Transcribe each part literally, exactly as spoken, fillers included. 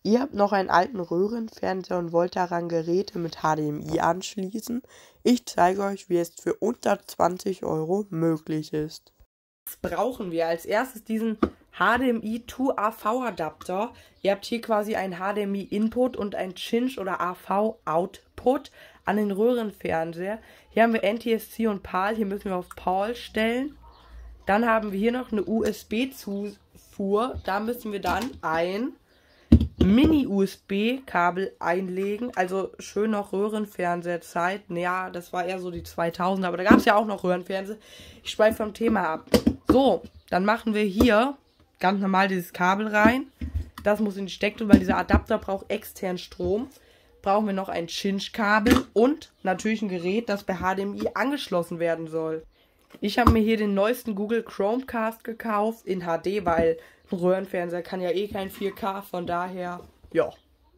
Ihr habt noch einen alten Röhrenfernseher und wollt daran Geräte mit H D M I anschließen. Ich zeige euch, wie es für unter zwanzig Euro möglich ist. Jetzt brauchen wir als erstes diesen H D M I to A V Adapter. Ihr habt hier quasi einen H D M I Input und einen Cinch oder A V Output an den Röhrenfernseher. Hier haben wir N T S C und PAL. Hier müssen wir auf PAL stellen. Dann haben wir hier noch eine U S B-Zufuhr. Da müssen wir dann ein Mini-U S B-Kabel einlegen. Also schön noch Röhrenfernseherzeiten. Ja, das war eher so die zweitausender, aber da gab es ja auch noch Röhrenfernseher. Ich schweife vom Thema ab. So, dann machen wir hier ganz normal dieses Kabel rein. Das muss in die Steckdose, weil dieser Adapter braucht externen Strom. Brauchen wir noch ein Cinch-Kabel und natürlich ein Gerät, das bei H D M I angeschlossen werden soll. Ich habe mir hier den neuesten Google Chromecast gekauft in H D, weil ein Röhrenfernseher kann ja eh kein vier K, von daher, ja.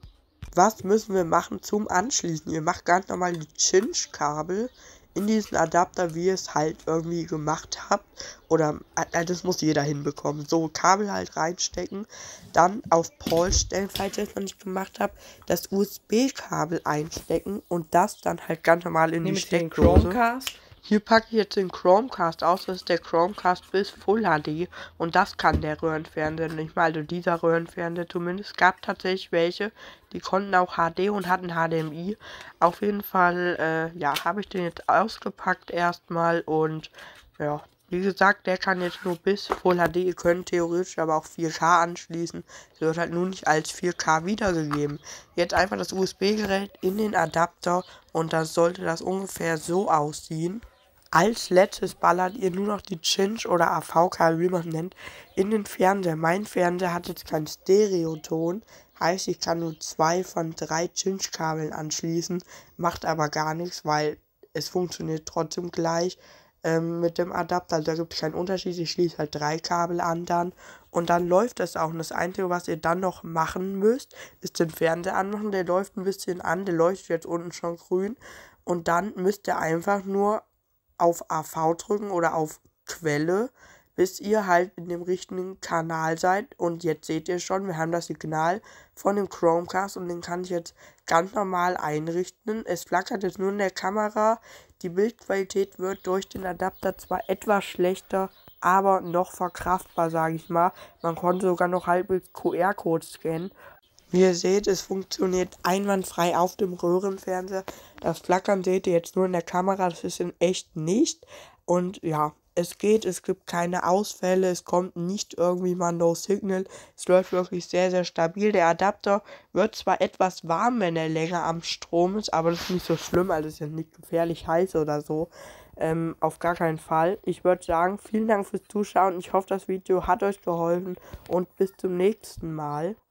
Was müssen wir machen zum Anschließen? Ihr macht ganz normal die Cinch-Kabel in diesen Adapter, wie ihr es halt irgendwie gemacht habt. Oder, äh, das muss jeder hinbekommen. So, Kabel halt reinstecken, dann auf PAL stellen, falls ihr es noch nicht gemacht habt, das U S B-Kabel einstecken und das dann halt ganz normal in die Steckdose. Chromecast. Hier packe ich jetzt den Chromecast aus, das ist der Chromecast bis Full H D und das kann der Röhrenfernseher nicht mal, also dieser Röhrenfernseher zumindest. Es gab tatsächlich welche, die konnten auch H D und hatten H D M I. Auf jeden Fall, äh, ja, habe ich den jetzt ausgepackt erstmal und ja, wie gesagt, der kann jetzt nur bis Full H D, ihr könnt theoretisch aber auch vier K anschließen, es wird halt nur nicht als vier K wiedergegeben. Jetzt einfach das U S B-Gerät in den Adapter und dann sollte das ungefähr so aussehen. Als letztes ballert ihr nur noch die Cinch oder A V-Kabel, wie man es nennt, in den Fernseher. Mein Fernseher hat jetzt keinen Stereoton, heißt ich kann nur zwei von drei Cinch-Kabeln anschließen, macht aber gar nichts, weil es funktioniert trotzdem gleich ähm, mit dem Adapter. Also da gibt es keinen Unterschied, ich schließe halt drei Kabel an dann und dann läuft das auch. Und das Einzige, was ihr dann noch machen müsst, ist den Fernseher anmachen, der läuft ein bisschen an, der leuchtet jetzt unten schon grün und dann müsst ihr einfach nur auf A V drücken oder auf Quelle, bis ihr halt in dem richtigen Kanal seid. Und jetzt seht ihr schon, wir haben das Signal von dem Chromecast und den kann ich jetzt ganz normal einrichten. Es flackert jetzt nur in der Kamera. Die Bildqualität wird durch den Adapter zwar etwas schlechter, aber noch verkraftbar, sage ich mal. Man konnte sogar noch halbwegs Q R-Code scannen. Wie ihr seht, es funktioniert einwandfrei auf dem Röhrenfernseher. Das Flackern seht ihr jetzt nur in der Kamera, das ist in echt nicht. Und ja, es geht, es gibt keine Ausfälle, es kommt nicht irgendwie mal No Signal. Es läuft wirklich sehr, sehr stabil. Der Adapter wird zwar etwas warm, wenn er länger am Strom ist, aber das ist nicht so schlimm, also es ist ja nicht gefährlich heiß oder so. Ähm, auf gar keinen Fall. Ich würde sagen, vielen Dank fürs Zuschauen. Ich hoffe, das Video hat euch geholfen und bis zum nächsten Mal.